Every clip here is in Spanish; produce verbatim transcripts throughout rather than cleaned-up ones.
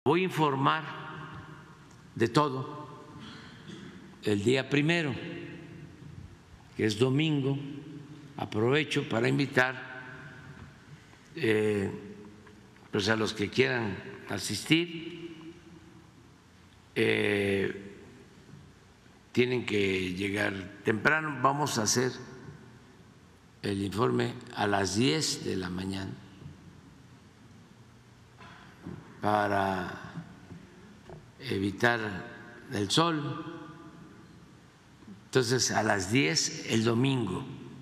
Voy a informar de todo el día primero, que es domingo. Aprovecho para invitar eh, pues a los que quieran asistir. Eh, tienen que llegar temprano. Vamos a hacer el informe a las diez de la mañana para evitar el sol. Entonces, a las diez el domingo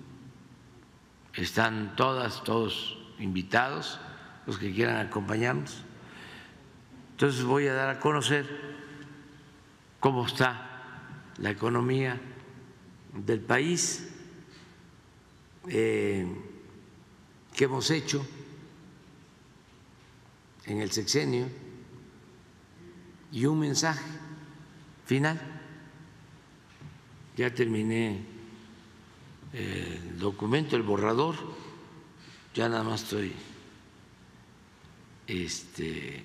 están todas, todos invitados, los que quieran acompañarnos. Entonces voy a dar a conocer cómo está la economía del país, eh, qué hemos hecho en el sexenio y un mensaje final. Ya terminé el documento, el borrador, ya nada más estoy este,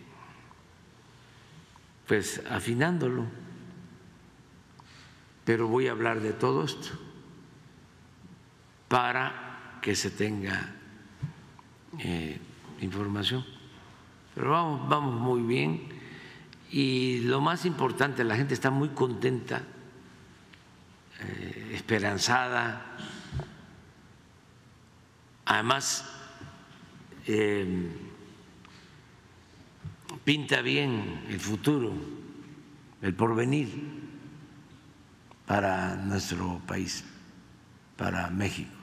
pues afinándolo, pero voy a hablar de todo esto para que se tenga eh, información. Pero vamos, vamos muy bien y lo más importante, la gente está muy contenta, eh, esperanzada. Además, eh, pinta bien el futuro, el porvenir para nuestro país, para México.